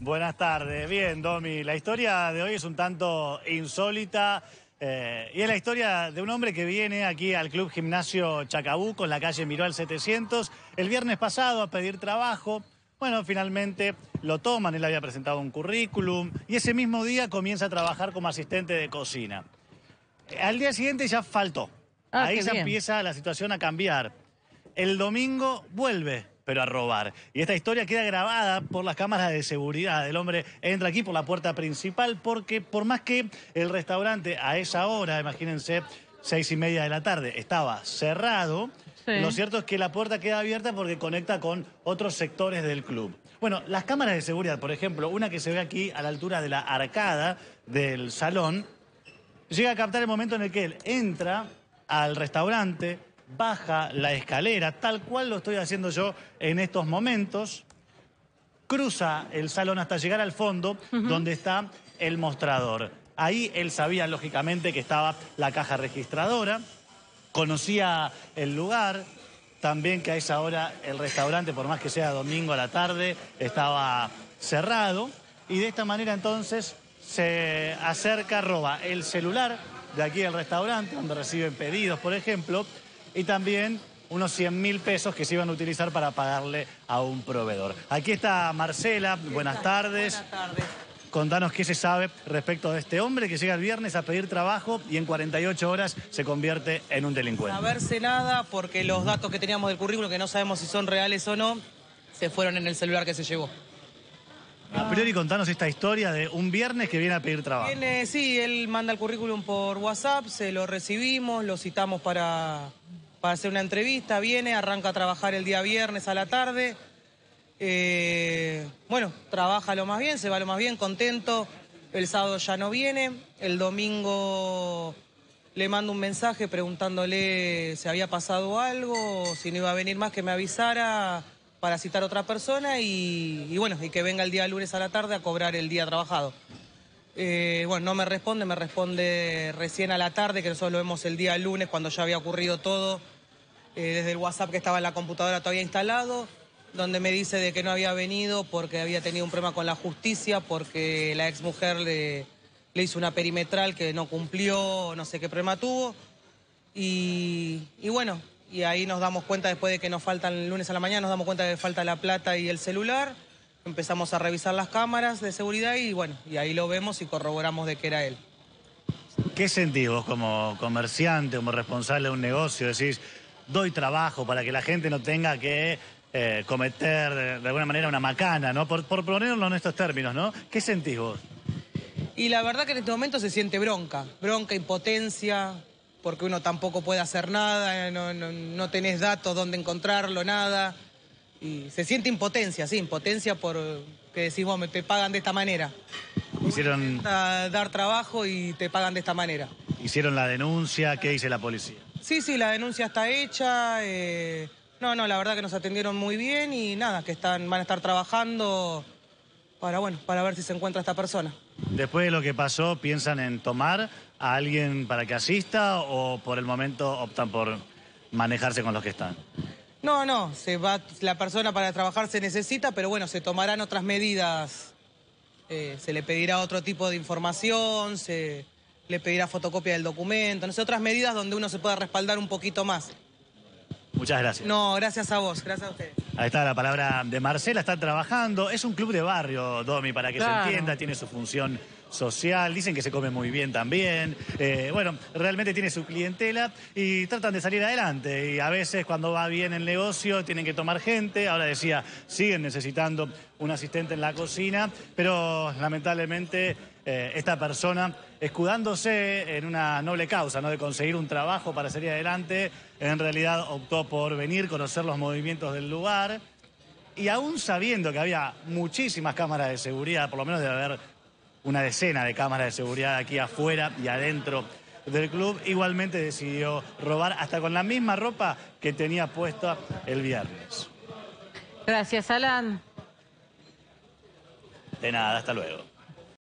Buenas tardes. Bien, Domi. La historia de hoy es un tanto insólita y es la historia de un hombre que viene aquí al Club Gimnasio Chacabuco en la calle Miró al 700 el viernes pasado a pedir trabajo. Bueno, finalmente lo toman, él había presentado un currículum y ese mismo día comienza a trabajar como asistente de cocina. Al día siguiente ya faltó. Ahí ya empieza la situación a cambiar. El domingo vuelve, pero a robar. Y esta historia queda grabada por las cámaras de seguridad. El hombre entra aquí por la puerta principal porque por más que el restaurante a esa hora, imagínense, 6:30 de la tarde, estaba cerrado, lo cierto es que la puerta queda abierta porque conecta con otros sectores del club. Bueno, las cámaras de seguridad, por ejemplo, una que se ve aquí a la altura de la arcada del salón, llega a captar el momento en el que él entra al restaurante, baja la escalera, tal cual lo estoy haciendo yo en estos momentos, cruza el salón hasta llegar al fondo, donde está el mostrador. Ahí él sabía, lógicamente, que estaba la caja registradora, conocía el lugar, también que a esa hora el restaurante, por más que sea domingo a la tarde, estaba cerrado, y de esta manera entonces se acerca, roba el celular de aquí del restaurante, donde reciben pedidos, por ejemplo, y también unos 100.000 pesos que se iban a utilizar para pagarle a un proveedor. Aquí está Marcela, buenas tardes. Buenas tardes. Contanos qué se sabe respecto de este hombre que llega el viernes a pedir trabajo y en 48 horas se convierte en un delincuente. Saberse nada porque los datos que teníamos del currículo, que no sabemos si son reales o no, se fueron en el celular que se llevó. A priori contanos esta historia de un viernes que viene a pedir trabajo. Sí, él manda el currículum por WhatsApp, se lo recibimos, lo citamos para hacer una entrevista, viene, arranca a trabajar el día viernes a la tarde. Bueno, trabaja lo más bien, se va lo más bien, contento. El sábado ya no viene, el domingo le mando un mensaje preguntándole si había pasado algo, si no iba a venir más, que me avisara para citar a otra persona y bueno, y que venga el día lunes a la tarde a cobrar el día trabajado. Bueno, no me responde recién a la tarde, que nosotros lo vemos el día lunes cuando ya había ocurrido todo, desde el WhatsApp que estaba en la computadora todavía instalado, donde me dice de que no había venido porque había tenido un problema con la justicia, porque la exmujer le hizo una perimetral que no cumplió, no sé qué problema tuvo. Y bueno, y ahí nos damos cuenta, después de que nos faltan el lunes a la mañana, nos damos cuenta de que falta la plata y el celular. Empezamos a revisar las cámaras de seguridad y bueno, y ahí lo vemos y corroboramos de que era él. ¿Qué sentís vos como comerciante, como responsable de un negocio? Decís, doy trabajo para que la gente no tenga que cometer de alguna manera una macana, ¿no? Por ponerlo en estos términos, ¿no? ¿Qué sentís vos? Y la verdad que en este momento se siente bronca, impotencia, porque uno tampoco puede hacer nada, no tenés datos dónde encontrarlo, nada. Y se siente impotencia, sí, impotencia por que decís vos, te pagan de esta manera. Hicieron Dar trabajo y te pagan de esta manera. ¿Hicieron la denuncia? ¿Qué dice la policía? Sí, la denuncia está hecha. No, la verdad que nos atendieron muy bien y nada, que van a estar trabajando para ver si se encuentra esta persona. Después de lo que pasó, ¿piensan en tomar a alguien para que asista o por el momento optan por manejarse con los que están? No, la persona para trabajar se necesita, pero bueno, se tomarán otras medidas. Se le pedirá otro tipo de información, se le pedirá fotocopia del documento, no sé, otras medidas donde uno se pueda respaldar un poquito más. Muchas gracias. No, gracias a vos, gracias a ustedes. Ahí está la palabra de Marcela, está trabajando. Es un club de barrio, Domi, para que se entienda, tiene su función social, dicen que se come muy bien también. Bueno, realmente tiene su clientela y tratan de salir adelante. Y a veces cuando va bien el negocio tienen que tomar gente. Ahora decía, siguen necesitando un asistente en la cocina, pero lamentablemente esta persona, escudándose en una noble causa, ¿no?, de conseguir un trabajo para salir adelante, en realidad optó por venir, conocer los movimientos del lugar y aún sabiendo que había muchísimas cámaras de seguridad, por lo menos debe haber una decena de cámaras de seguridad aquí afuera y adentro del club, igualmente decidió robar hasta con la misma ropa que tenía puesta el viernes. Gracias, Alan. De nada, hasta luego.